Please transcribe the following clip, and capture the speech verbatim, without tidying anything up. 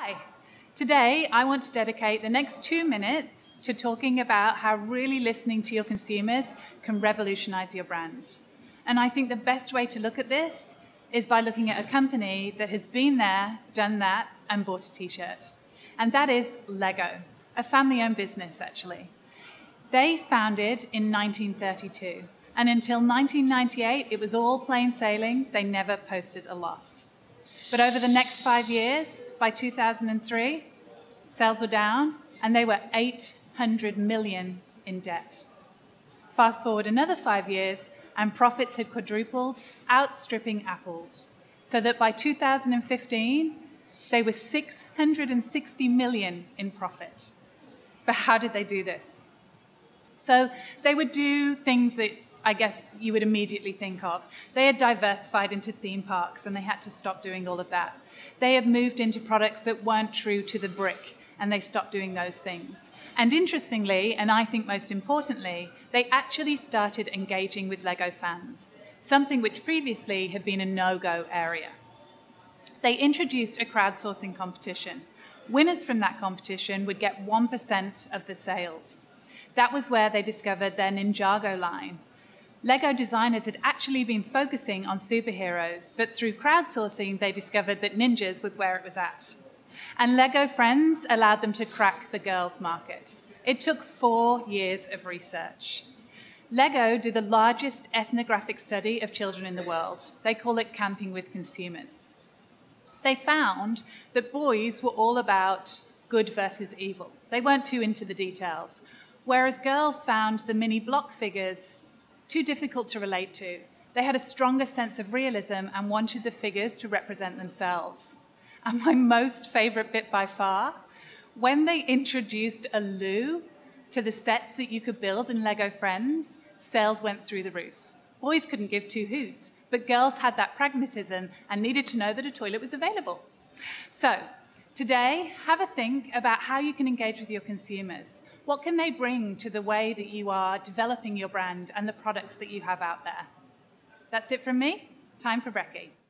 Hi. Today, I want to dedicate the next two minutes to talking about how really listening to your consumers can revolutionize your brand. And I think the best way to look at this is by looking at a company that has been there, done that, and bought a t-shirt. And that is Lego, a family-owned business, actually. They founded in nineteen thirty-two. And until nineteen ninety-eight, it was all plain sailing. They never posted a loss. But over the next five years, by two thousand three, sales were down, and they were eight hundred million in debt. Fast forward another five years, and profits had quadrupled, outstripping Apple's, so that by two thousand fifteen, they were six hundred sixty million in profit. But how did they do this? So they would do things that I guess you would immediately think of. They had diversified into theme parks, and they had to stop doing all of that. They had moved into products that weren't true to the brick, and they stopped doing those things. And interestingly, and I think most importantly, they actually started engaging with Lego fans, something which previously had been a no-go area. They introduced a crowdsourcing competition. Winners from that competition would get one percent of the sales. That was where they discovered their Ninjago line. Lego designers had actually been focusing on superheroes, but through crowdsourcing, they discovered that ninjas was where it was at. And Lego Friends allowed them to crack the girls' market. It took four years of research. Lego do the largest ethnographic study of children in the world. They call it Camping with Consumers. They found that boys were all about good versus evil. They weren't too into the details, whereas girls found the mini block figures too difficult to relate to. They had a stronger sense of realism and wanted the figures to represent themselves. And my most favorite bit by far, when they introduced a loo to the sets that you could build in Lego Friends, sales went through the roof. Boys couldn't give two whoos, but girls had that pragmatism and needed to know that a toilet was available. So today, have a think about how you can engage with your consumers. What can they bring to the way that you are developing your brand and the products that you have out there? That's it from me. Time for brekkie.